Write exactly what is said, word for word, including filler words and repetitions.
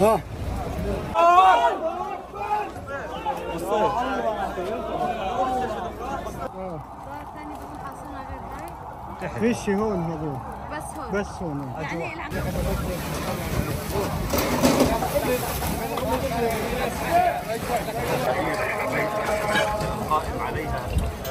ها فيش هون هذول بس هون بس هون يعني قائم عليها